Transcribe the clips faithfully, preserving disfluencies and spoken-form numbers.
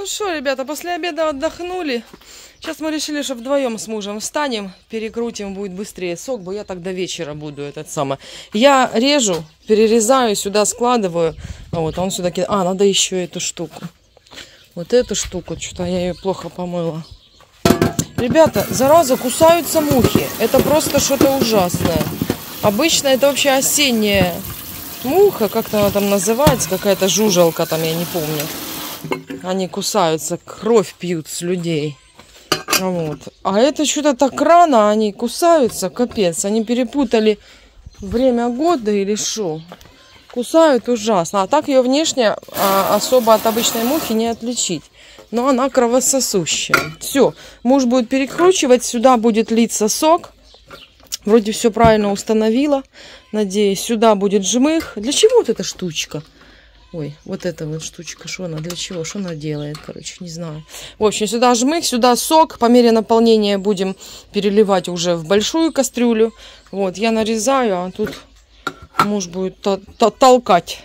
что, ребята, после обеда отдохнули. Сейчас мы решили, что вдвоем с мужем встанем, перекрутим, будет быстрее сок, бо я так до вечера буду этот самый. Я режу, перерезаю, сюда складываю. А вот он сюда кидает. А, надо еще эту штуку. Вот эту штуку, что-то я ее плохо помыла. Ребята, зараза, кусаются мухи. Это просто что-то ужасное. Обычно это вообще осенняя муха, как-то она там называется, какая-то жужелка там, я не помню. Они кусаются, кровь пьют с людей. Вот. А это что-то так рано, они кусаются, капец. Они перепутали время года или что? Кусают ужасно. А так ее внешне а, особо от обычной мухи не отличить. Но она кровососущая. Все, муж будет перекручивать, сюда будет литься сок. Вроде все правильно установила. Надеюсь, сюда будет жмых. Для чего вот эта штучка? Ой, вот эта вот штучка, что она, для чего, что она делает, короче, не знаю. В общем, сюда жмых, сюда сок. По мере наполнения будем переливать уже в большую кастрюлю. Вот, я нарезаю, а тут муж будет толкать.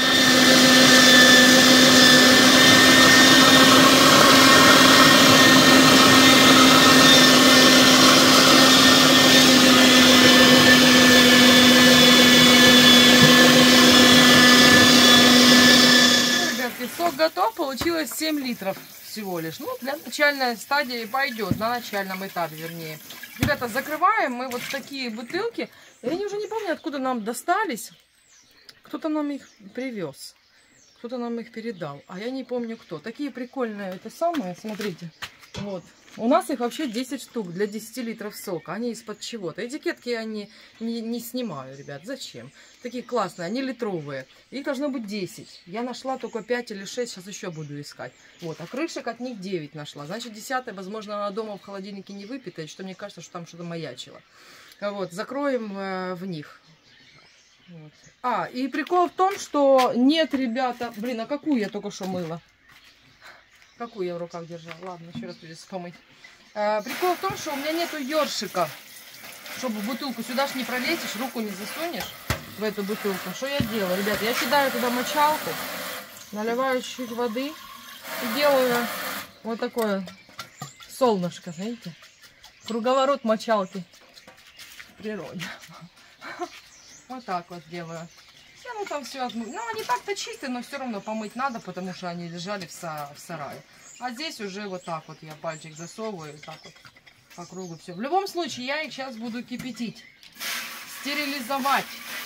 Сок готов, получилось семь литров всего лишь. Ну, для начальной стадии пойдет, на начальном этапе, вернее. Ребята, закрываем мы вот такие бутылки. Я уже не помню, откуда нам достались. Кто-то нам их привез. Кто-то нам их передал. А я не помню кто. Такие прикольные, это самое, смотрите. Вот. У нас их вообще десять штук для десяти литров сока. Они из-под чего-то. Этикетки я не, не, не снимаю, ребят. Зачем? Такие классные, они литровые. Их должно быть десять. Я нашла только пять или шесть, сейчас еще буду искать. Вот. А крышек от них девять нашла. Значит, десятая, возможно, она дома в холодильнике не выпитая, что мне кажется, что там что-то маячило. Вот. Закроем э, в них. Вот. А, и прикол в том, что нет, ребята... Блин, а какую я только что мыла? Какую я в руках держала? Ладно, еще раз придется помыть. А, прикол в том, что у меня нету ёршика. Чтобы бутылку сюда ж не пролезешь, руку не засунешь в эту бутылку. Что я делаю, ребят? Я кидаю туда мочалку, наливаю чуть-чуть воды и делаю вот такое солнышко, знаете? Круговорот мочалки в природе. Вот так вот делаю. Я ну там все отмыть. Ну, они так-то чистые, но все равно помыть надо, потому что они лежали в, са в сарае. А здесь уже вот так вот я пальчик засовываю, так вот по кругу все. В любом случае, я их сейчас буду кипятить, стерилизовать.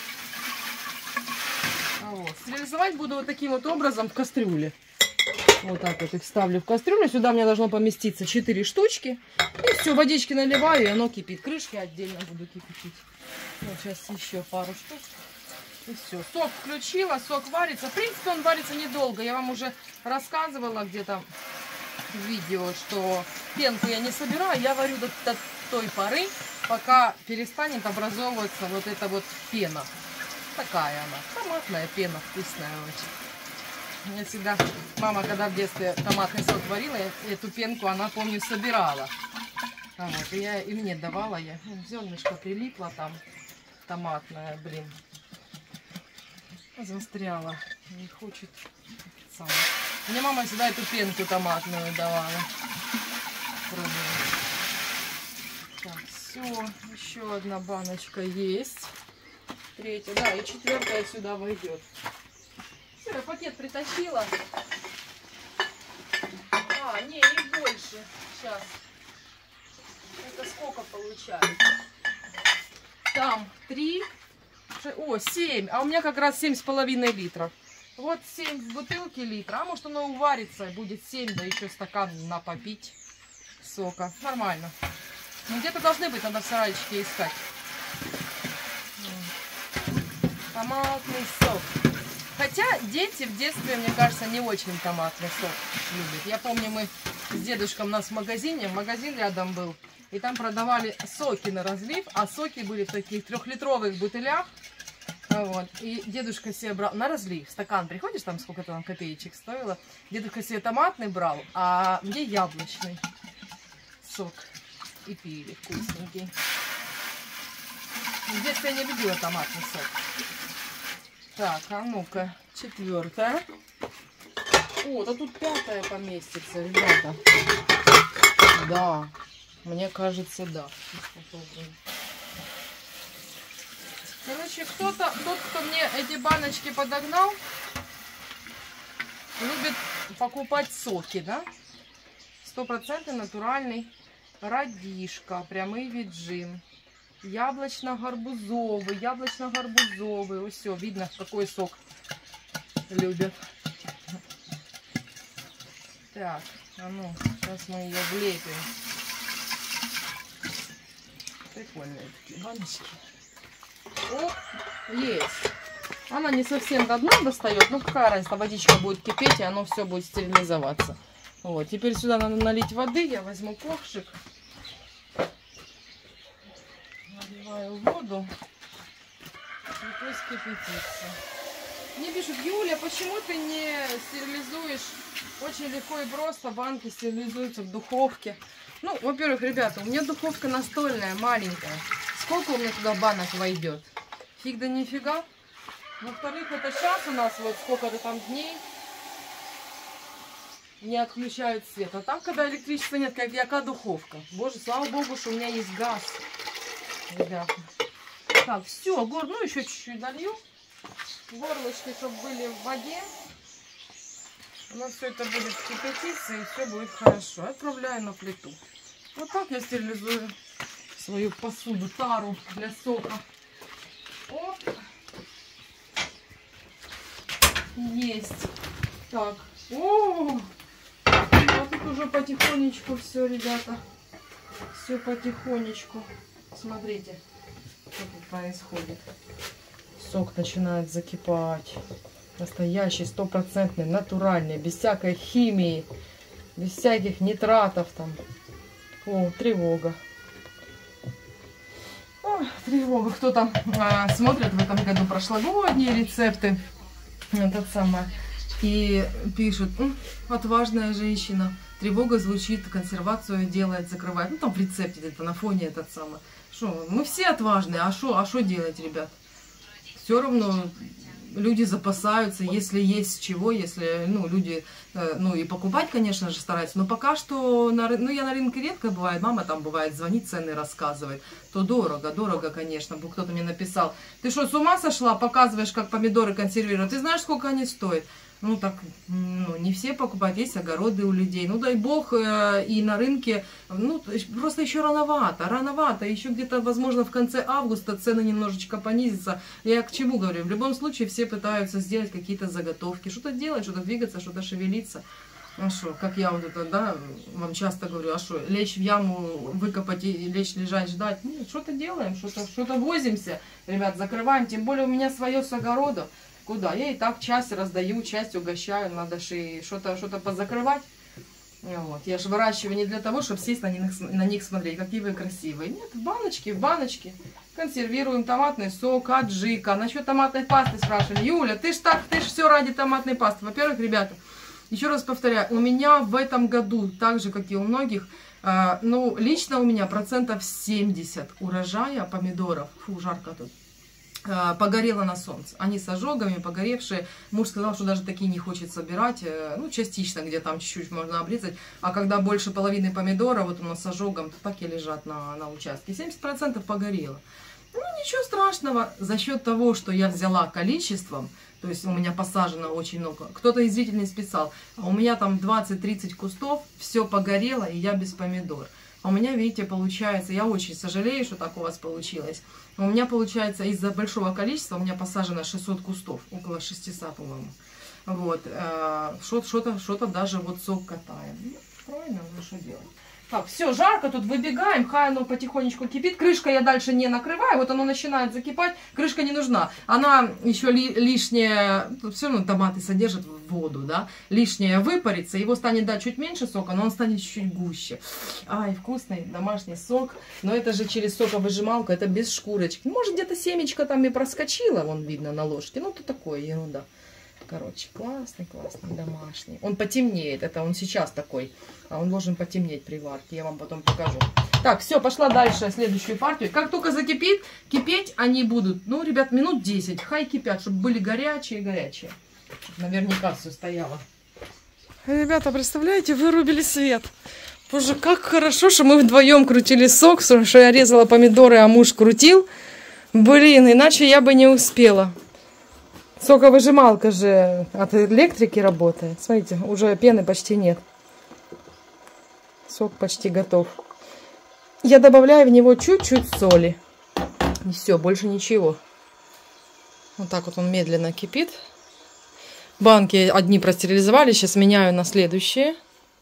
Вот. Стерилизовать буду вот таким вот образом в кастрюле. Вот так вот их ставлю в кастрюлю. Сюда мне должно поместиться четыре штучки. И все, водички наливаю, и оно кипит. Крышки отдельно буду кипятить. Вот сейчас еще пару штук. И все. Сок включила, сок варится. В принципе, он варится недолго. Я вам уже рассказывала где-то в видео, что пенку я не собираю. Я варю до, до той поры, пока перестанет образовываться вот эта вот пена. Такая она. Томатная пена, вкусная очень. Я всегда, мама, когда в детстве томатный сок варила, эту пенку она, помню, собирала. А вот, и, я, и мне давала я. Зернышко прилипло там. Томатная, блин. Застряла. Не хочет. Сама. Мне мама всегда эту пенку томатную давала. Пробуем. Так, все. Еще одна баночка есть. Третья. Да, и четвертая сюда войдет. Все, я пакет притащила. А, не, их больше. Сейчас. Это сколько получается? Там три. О, семь. А у меня как раз семь с половиной литров. Вот семь в бутылке литра. А может оно уварится, будет семь, да еще стакан на попить сока. Нормально. Ну где-то должны быть, надо в сарайчике искать. Томатный сок. Хотя дети в детстве, мне кажется, не очень томатный сок любят. Я помню, мы с дедушкой у нас в магазине, магазин рядом был. И там продавали соки на разлив, а соки были в таких трехлитровых бутылях. Вот. И дедушка себе брал на разлив, стакан приходишь, там сколько-то там копеечек стоило. Дедушка себе томатный брал, а мне яблочный сок. И пили вкусненький. В детстве я не любила томатный сок. Так, а ну-ка, четвертая. О, да тут пятая поместится, ребята. Да, мне кажется, да. Короче, кто-то, тот, кто мне эти баночки подогнал, любит покупать соки, да? Стопроцентный натуральный радишка, прямый виджин. Яблочно-гарбузовый, яблочно-гарбузовый. Вот все, видно, какой сок любят. Так, а ну, сейчас мы ее влепим. Прикольные такие баночки. О, есть. Она не совсем до дна достает, ну какая разница, водичка будет кипеть, и оно все будет стерилизоваться. Вот, теперь сюда надо налить воды, я возьму ковшик. Наливаю воду и пусть кипятится. Мне пишут: Юля, почему ты не стерилизуешь? Очень легко и просто банки стерилизуются в духовке. Ну, во-первых, ребята, у меня духовка настольная, маленькая. Сколько у меня туда банок войдет? Фиг да нифига. Во-вторых, это сейчас у нас вот сколько-то там дней не отключают свет. А там, когда электричества нет, как яка духовка. Боже, слава богу, что у меня есть газ. Ребята. Так, все, гор, ну еще чуть-чуть долью. Горлышки, чтобы были в воде. У нас все это будет кипятиться, и все будет хорошо. Отправляю на плиту. Вот так я стерилизую свою посуду, тару для сока. Оп. Есть. Так. О, а тут уже потихонечку все, ребята. Все потихонечку. Смотрите, что тут происходит. Сок начинает закипать. Настоящий, стопроцентный, натуральный, без всякой химии, без всяких нитратов там. О, тревога. О, тревога. Кто там а, смотрит в этом году прошлогодние рецепты, этот самый, и пишут: отважная женщина, тревога звучит, консервацию делает, закрывает. Ну там в рецепте где-то на фоне этот самый. Шо, мы все отважные, а что а шо делать, ребят? Все равно люди запасаются, если есть чего, если, ну, люди, э, ну, и покупать, конечно же, стараются. Но пока что, на, ну, я на рынке редко бывает, мама там бывает, звонит, цены рассказывает. То дорого, дорого, конечно. Кто-то мне написал: ты что, с ума сошла, показываешь, как помидоры консервируют? Ты знаешь, сколько они стоят? Ну, так, ну, не все покупают, есть огороды у людей. Ну, дай бог, э, и на рынке, ну, просто еще рановато, рановато. Еще где-то, возможно, в конце августа цены немножечко понизятся. Я к чему говорю? В любом случае, все пытаются сделать какие-то заготовки, что-то делать, что-то двигаться, что-то шевелиться. А что, как я вот это, да, вам часто говорю, а что, лечь в яму, выкопать и лечь, лежать, ждать? Нет, что-то делаем, что-то что-то возимся, ребят, закрываем. Тем более у меня свое с огорода. Куда? Я и так часть раздаю, часть угощаю, надо же что-то что-то позакрывать. Вот. Я же выращиваю не для того, чтобы сесть на них, на них смотреть, какие вы красивые. Нет, в баночке, в баночке. Консервируем томатный сок, аджика. Насчет томатной пасты спрашивали: Юля, ты ж так, ты ж все ради томатной пасты. Во-первых, ребята, еще раз повторяю, у меня в этом году, так же, как и у многих, э, ну, лично у меня процентов семьдесят урожая помидоров, фу, жарко тут, погорело на солнце. Они с ожогами, погоревшие. Муж сказал, что даже такие не хочет собирать. Ну, частично, где там чуть-чуть можно обрезать. А когда больше половины помидора, вот у нас с ожогом, то так и лежат на, на участке. семьдесят процентов погорело. Ну, ничего страшного. За счет того, что я взяла количеством, то есть у меня посажено очень много. Кто-то из зрителей писал: а у меня там двадцать-тридцать кустов, все погорело, и я без помидор. А у меня, видите, получается, я очень сожалею, что так у вас получилось. У меня получается, из-за большого количества, у меня посажено шестьсот кустов, около шестисот, по-моему. Вот, что-то что-то даже вот сок катаем. Ну, правильно, ну что делать? Так, все, жарко, тут выбегаем, хай оно потихонечку кипит. Крышка я дальше не накрываю, вот оно начинает закипать, крышка не нужна. Она еще ли, лишнее, все равно томаты содержат воду, да, лишнее выпарится, его станет, да, чуть меньше сока, но он станет чуть гуще. Ай, вкусный домашний сок, но это же через соковыжималку, это без шкурочки. Может, где-то семечко там и проскочило, вон видно на ложке, ну, то такое, ерунда. Короче, классный, классный, домашний. Он потемнеет, это он сейчас такой, а он должен потемнеть при варке, я вам потом покажу. Так, все, пошла дальше, следующую партию. Как только закипит, кипеть они будут, ну, ребят, минут десять, хай кипят, чтобы были горячие-горячие. Наверняка все стояло Ребята, представляете, вырубили свет. Боже, как хорошо, что мы вдвоем крутили сок, что я резала помидоры, а муж крутил. Блин, иначе я бы не успела. Соковыжималка же от электрики работает. Смотрите, уже пены почти нет. Сок почти готов. Я добавляю в него чуть-чуть соли. И все, больше ничего. Вот так вот он медленно кипит. Банки одни простерилизовали, сейчас меняю на следующие.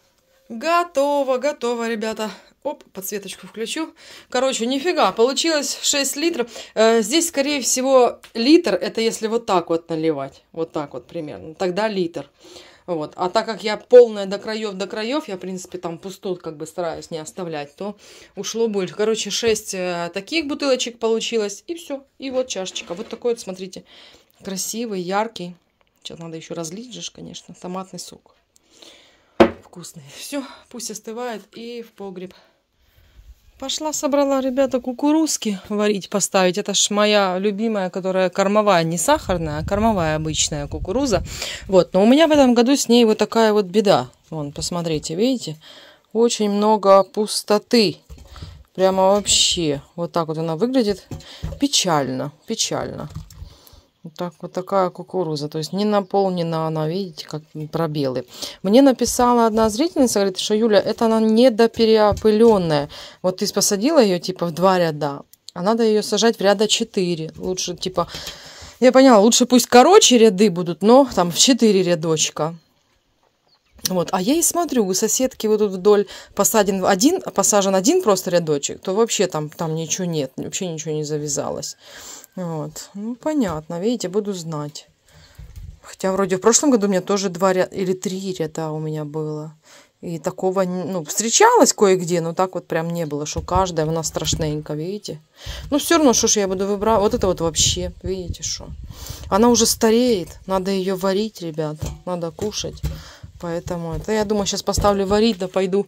Готово, готово, ребята. Оп, подсветочку включу. Короче, нифига, получилось шесть литров. Э, здесь, скорее всего, литр, это если вот так вот наливать. Вот так вот примерно. Тогда литр. Вот. А так как я полная до краев, до краев, я, в принципе, там пустот как бы стараюсь не оставлять, то ушло больше. Короче, шесть э, таких бутылочек получилось. И все. И вот чашечка. Вот такой вот, смотрите, красивый, яркий. Сейчас надо еще разлить же, конечно, томатный сок. Вкусный. Все, пусть остывает и в погреб. Пошла, собрала, ребята, кукурузки варить, поставить. Это ж моя любимая, которая кормовая, не сахарная, а кормовая обычная кукуруза. Вот, но у меня в этом году с ней вот такая вот беда. Вон, посмотрите, видите? Очень много пустоты. Прямо вообще. Вот так вот она выглядит. Печально, печально. Вот так вот такая кукуруза. То есть не наполнена она, видите, как пробелы. Мне написала одна зрительница, говорит, что Юля, это она недопереопыленная. Вот ты посадила ее типа в два ряда, а надо ее сажать в ряда четыре. Лучше типа, я поняла, лучше пусть короче ряды будут, но там в четыре рядочка. Вот, а я и смотрю, у соседки вот тут вдоль посаден один, посажен один просто рядочек, то вообще там, там ничего нет, вообще ничего не завязалось. Вот, ну понятно, видите, буду знать. Хотя вроде в прошлом году у меня тоже два ряда или три ряда у меня было. И такого, ну, встречалось кое-где, но так вот прям не было, что каждая у нас страшненько, видите. Ну все равно, что ж я буду выбрать, вот это вот вообще, видите, что. Она уже стареет, надо ее варить, ребята, надо кушать. Поэтому это я думаю, сейчас поставлю варить, да пойду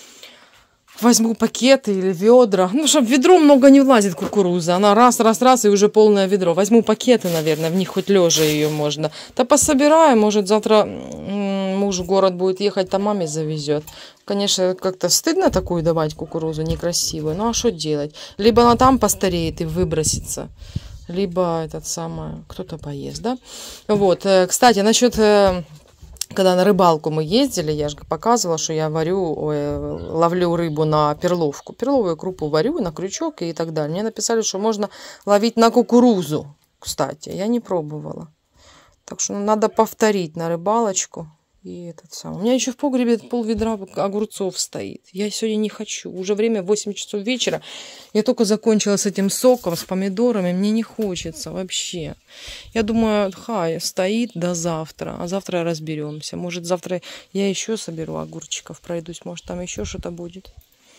возьму пакеты или ведра. Ну, чтобы в ведро много не влазит кукуруза. Она раз, раз, раз и уже полное ведро. Возьму пакеты, наверное, в них хоть лежа ее можно. Да пособираю, может завтра муж в город будет ехать, там маме завезет. Конечно, как-то стыдно такую давать кукурузу, некрасивую. Ну, а что делать? Либо она там постареет и выбросится, либо этот самый, кто-то поест, да? Вот, кстати, насчет... Когда на рыбалку мы ездили, я же показывала, что я варю, ой, ловлю рыбу на перловку. Перловую крупу варю на крючок и так далее. Мне написали, что можно ловить на кукурузу, кстати. Я не пробовала. Так что надо повторить на рыбалочку. И этот самый. У меня еще в погребе пол-ведра огурцов стоит. Я сегодня не хочу. Уже время восемь часов вечера. Я только закончила с этим соком, с помидорами. Мне не хочется вообще. Я думаю, хай, стоит до завтра. А завтра разберемся. Может, завтра я еще соберу огурчиков, пройдусь. Может, там еще что-то будет.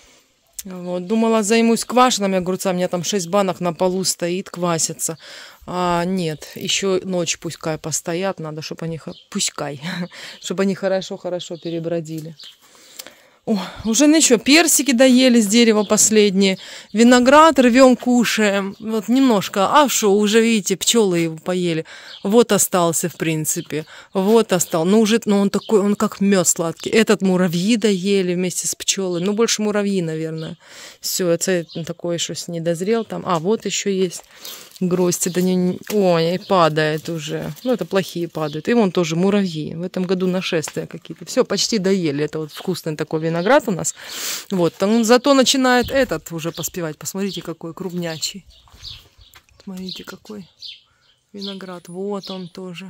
Вот. Думала, займусь квашенными огурцами. У меня там шесть банок на полу стоит, квасятся. А нет, еще ночь пускай постоят. Надо, чтобы они, пускай, чтобы они хорошо-хорошо перебродили. О, уже ничего, персики доели с дерева последние. Виноград рвем, кушаем. Вот немножко. А что, уже видите, пчелы его поели. Вот остался, в принципе. Вот остался. Ну, уже, ну, он такой, он как мед сладкий. Этот муравьи доели вместе с пчелой. Ну, больше муравьи, наверное. Все, это такой, что не дозрел там. А, вот еще есть. Гроздь, это не... Ой, и падает уже. Ну, это плохие падают. И вон тоже муравьи. В этом году нашествия какие-то. Все, почти доели. Это вот вкусный такой виноград у нас. Вот. Там зато начинает этот уже поспевать. Посмотрите, какой крупнячий. Смотрите, какой виноград. Вот он тоже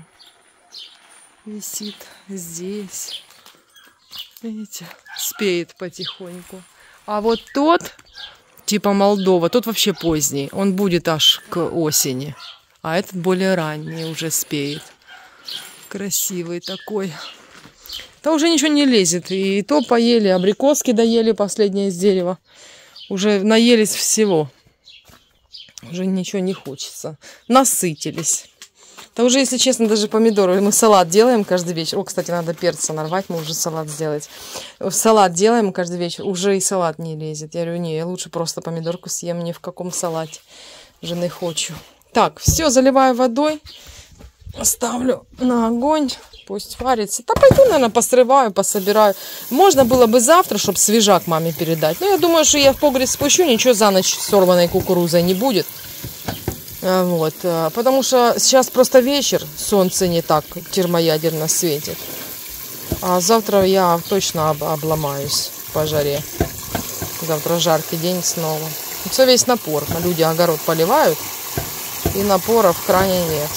висит здесь. Видите? Спеет потихоньку. А вот тот... Типа Молдова. Тот вообще поздний. Он будет аж к осени. А этот более ранний уже спеет. Красивый такой. Да уже ничего не лезет. И то поели. Абрикоски доели последнее с дерева. Уже наелись всего. Уже ничего не хочется. Насытились. Да уже, если честно, даже помидоры. Мы салат делаем каждый вечер. О, кстати, надо перца нарвать, мы уже салат сделать. Салат делаем каждый вечер. Уже и салат не лезет. Я говорю, не, я лучше просто помидорку съем, ни в каком салате. Уже не хочу. Так, все, заливаю водой. ставлю на огонь. Пусть варится. Да пойду, наверное, посрываю, пособираю. Можно было бы завтра, чтобы свежак маме передать. Но я думаю, что я в погреб спущу, ничего за ночь сорванной кукурузой не будет. Вот. Потому что сейчас просто вечер, солнце не так термоядерно светит. А завтра я точно об обломаюсь по жаре. Завтра жаркий день снова. Все весь напор. Люди огород поливают, и напора в кране нет.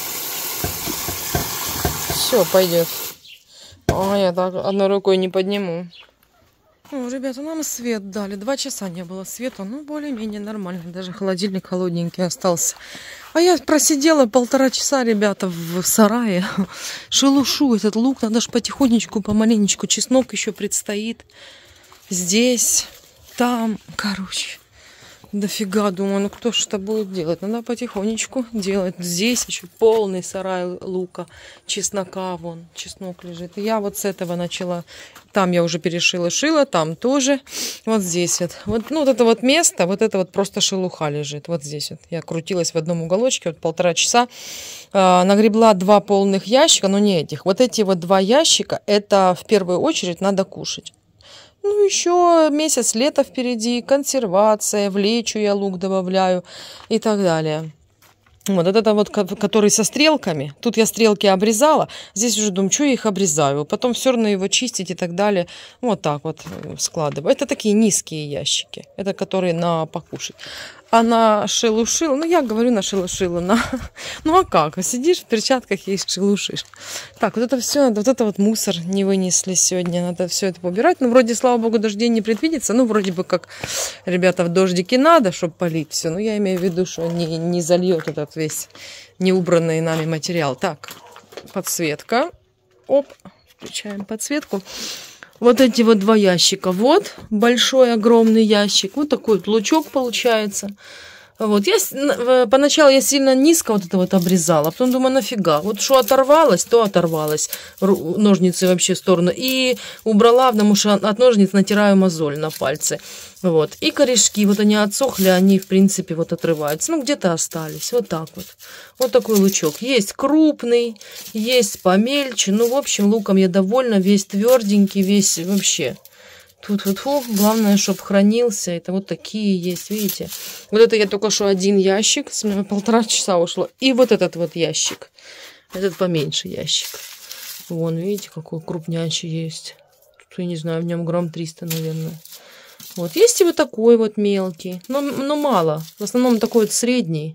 Все, пойдет. А я так одной рукой не подниму. О, ребята, нам свет дали. Два часа не было света. Ну, более-менее нормально. Даже холодильник холодненький остался. А я просидела полтора часа, ребята, в сарае. Шелушу этот лук. Надо же потихонечку, помаленечку. Чеснок еще предстоит. Здесь, там, короче. Дофига, думаю, ну кто ж это будет делать? Надо потихонечку делать. Здесь еще полный сарай лука, чеснока, вон, чеснок лежит. И я вот с этого начала. Там я уже перешила, шила, там тоже. Вот здесь вот. Вот, ну, вот это вот место, вот это вот просто шелуха лежит. Вот здесь вот. Я крутилась в одном уголочке, вот полтора часа. Э, нагребла два полных ящика, но не этих. Вот эти вот два ящика, это в первую очередь надо кушать. Ну, еще месяц, лето впереди, консервация, в лечу я лук добавляю и так далее. Вот это вот, который со стрелками. Тут я стрелки обрезала. Здесь уже думаю, что я их обрезаю. Потом все равно его чистить и так далее. Вот так вот складываю. Это такие низкие ящики. Это которые на покушать. А на шелушила, ну я говорю на шелушила, на... ну а как? Сидишь в перчатках и шелушишь. Так, вот это все, вот это вот мусор не вынесли сегодня, надо все это побирать. Ну вроде, слава богу, дождей не предвидится, ну вроде бы как, ребята, в дождике надо, чтобы полить все. Но я имею в виду, что не, не зальет этот весь неубранный нами материал. Так, подсветка. Оп, включаем подсветку. Вот эти вот два ящика. Вот большой огромный ящик. Вот такой вот лучок получается. Вот. Я, поначалу я сильно низко вот это вот обрезала. Потом думаю, нафига. Вот что оторвалось, то оторвалось. Ножницы вообще в сторону. И убрала, потому что от ножниц натираю мозоль на пальцы. Вот. И корешки. Вот они отсохли, они в принципе вот отрываются. Ну где-то остались. Вот так вот. Вот такой лучок. Есть крупный, есть помельче. Ну в общем луком я довольна. Весь тверденький, весь вообще. Тут вот, фу, главное, чтобы хранился. Это вот такие есть, видите. Вот это я только что один ящик, с меня полтора часа ушло. И вот этот вот ящик. Этот поменьше ящик. Вон, видите, какой крупнячий есть. Тут, я не знаю, в нем грамм триста, наверное. Вот, есть и вот такой вот мелкий. Но, но мало. В основном такой вот средний.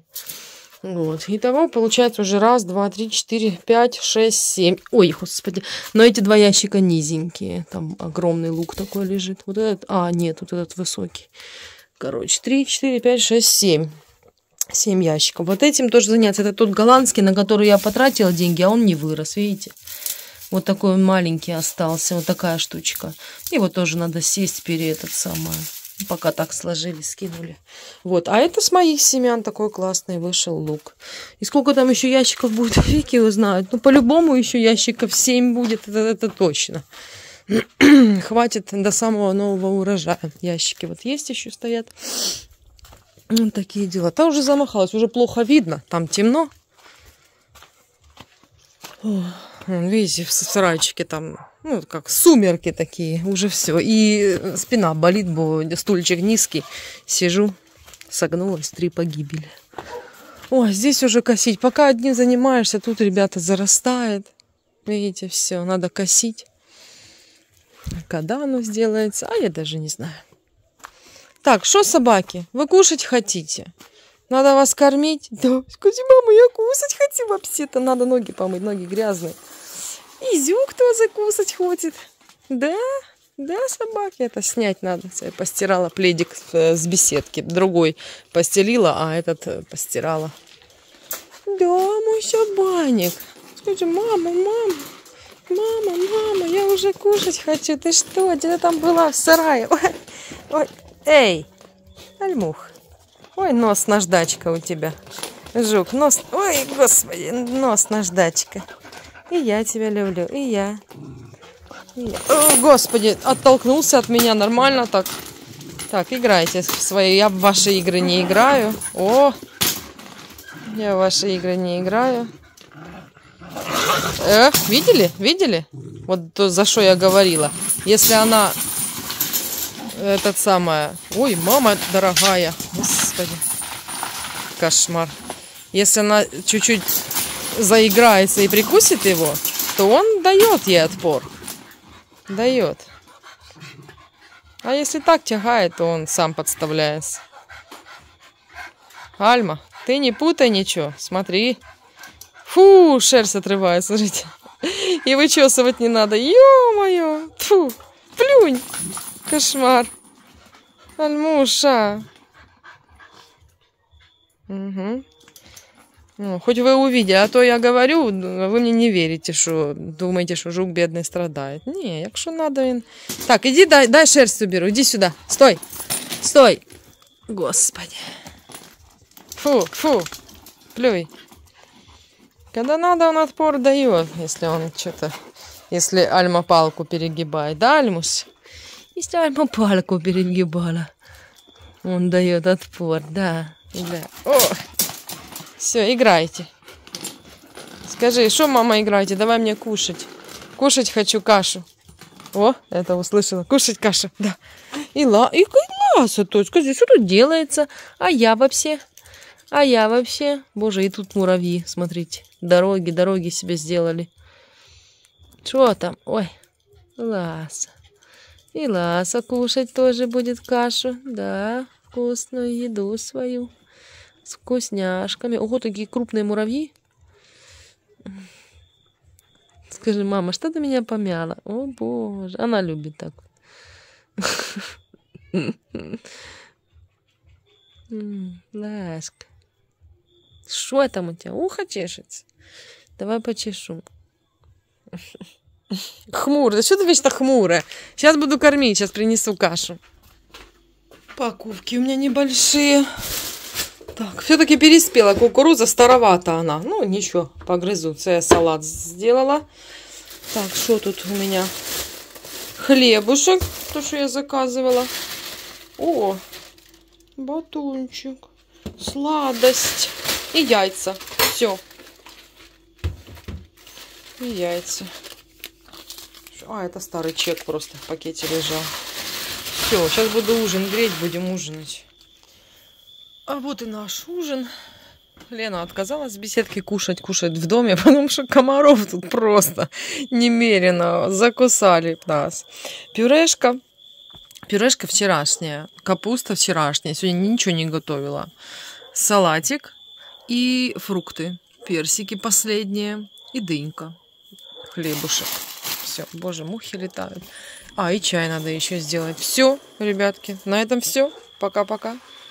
Вот. Итого получается уже раз, два, три, четыре, пять, шесть, семь. Ой, господи. Но эти два ящика низенькие. Там огромный лук такой лежит. Вот этот. А, нет, вот этот высокий. Короче, три, четыре, пять, шесть, семь. Семь ящиков. Вот этим тоже заняться. Это тот голландский, на который я потратила деньги, а он не вырос, видите? Вот такой он маленький остался. Вот такая штучка. Его тоже надо сесть перед этот самый. Пока так сложили, скинули. Вот. А это с моих семян такой классный вышел лук. И сколько там еще ящиков будет, фиг его знает. Ну, по-любому еще ящиков семь будет, это, это точно. Хватит до самого нового урожая. Ящики вот есть еще стоят. Вот такие дела. Там уже замахалась, уже плохо видно. Там темно. О, видите, в сарайчике там... Ну, как сумерки такие, уже все. И спина болит, бо стульчик низкий. Сижу, согнулась, три погибели. Ой, здесь уже косить. Пока одним занимаешься, тут, ребята, зарастает. Видите, все, надо косить. Когда оно сделается, а я даже не знаю. Так, что, собаки, вы кушать хотите? Надо вас кормить? Да, скажи, мама, я кушать хочу вообще-то. Надо ноги помыть, ноги грязные. Изюк кто закусать хочет. Да, да, собаки. Это снять надо. Я постирала пледик с беседки. Другой постелила, а этот постирала. Да, мой собаник. Скажи, мама, мама, мама, мама, я уже кушать хочу. Ты что, где ты там была в сарае? Ой, ой, эй, Альмух. Ой, нос наждачка у тебя. Жук, нос. Ой, господи, нос наждачка. И я тебя люблю, и я. И я. О, господи, оттолкнулся от меня нормально так. Так, играйте в свои. Я в ваши игры не играю. О, я в ваши игры не играю. Э, видели? Видели? Вот то, за что я говорила. Если она... Этот самая... Ой, мама дорогая. Господи. Кошмар. Если она чуть-чуть заиграется и прикусит его, то он дает ей отпор. Дает. А если так тягает, то он сам подставляется. Альма, ты не путай ничего. Смотри. Фу, шерсть отрывает, смотрите. И вычесывать не надо. Ё-моё. Фу, плюнь. Кошмар. Альмуша. Угу. Ну, хоть вы увидели, а то я говорю, вы мне не верите, что думаете, что жук бедный страдает. Не, якщо надо, він... Так, иди, дай, дай шерсть уберу, иди сюда. Стой, стой. Господи. Фу, фу, плюй. Когда надо, он отпор дает, если он что-то, если Альма палку перегибает. Да, Альмус? Если Альма палку перегибала, он дает отпор, да. Да. О! Все, играйте. Скажи, что, мама, играйте? Давай мне кушать. Кушать хочу кашу. О, это услышала. Кушать кашу, да. И ла, и ласа, то скажи, что тут делается? А я вообще? А я вообще? Боже, и тут муравьи, смотрите. Дороги, дороги себе сделали. Что там? Ой, Ласа. И Ласа кушать тоже будет кашу. Да, вкусную еду свою. С вкусняшками. Ого, такие крупные муравьи. Скажи, мама, что ты меня помяла? О, боже. Она любит так. Ласка. Что там у тебя? Ухо чешется? Давай почешу. Хмурая. Что ты вечно хмурая? Сейчас буду кормить, сейчас принесу кашу. Покупки у меня небольшие. Так, все-таки переспела кукуруза, старовата она. Ну, ничего, погрызу. Це я салат сделала. Так, что тут у меня? Хлебушек, то, что я заказывала. О, батончик, сладость и яйца. Все. И яйца. А, это старый чек просто в пакете лежал. Все, сейчас буду ужин греть, будем ужинать. А вот и наш ужин. Лена отказалась с беседки кушать, кушать в доме, потому что комаров тут просто немерено закусали нас. Пюрешка. Пюрешка вчерашняя. Капуста вчерашняя. Сегодня ничего не готовила. Салатик и фрукты. Персики последние. И дынька. Хлебушек. Все. Боже, мухи летают. А, и чай надо еще сделать. Все, ребятки. На этом все. Пока-пока.